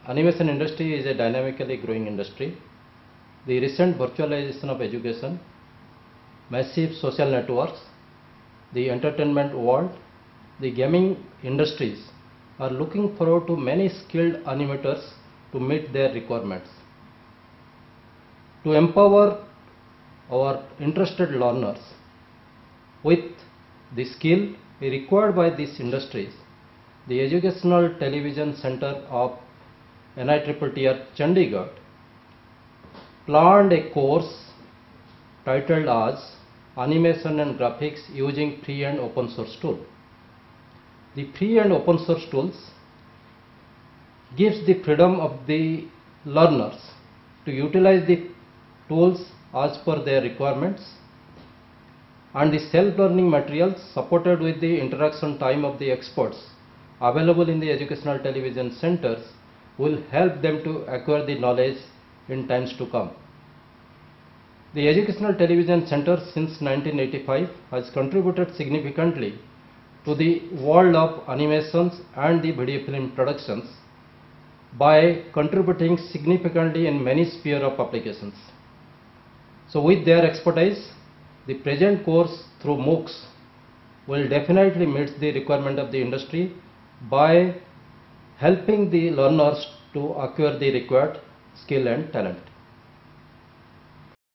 Animation industry is a dynamically growing industry. The recent virtualization of education, massive social networks, the entertainment world, the gaming industries are looking forward to many skilled animators to meet their requirements. To empower our interested learners with the skill required by these industries, the Educational Television Center of NITTTR Chandigarh planned a course titled as Animation and Graphics using Free and Open Source Tool. The free and open source tools gives the freedom of the learners to utilize the tools as per their requirements, and the self-learning materials supported with the interaction time of the experts available in the educational television centers will help them to acquire the knowledge in times to come. The Educational Television Center since 1985 has contributed significantly to the world of animations and the video film productions by contributing significantly in many spheres of applications. So with their expertise, the present course through MOOCs will definitely meet the requirement of the industry by helping the learners to acquire the required skill and talent.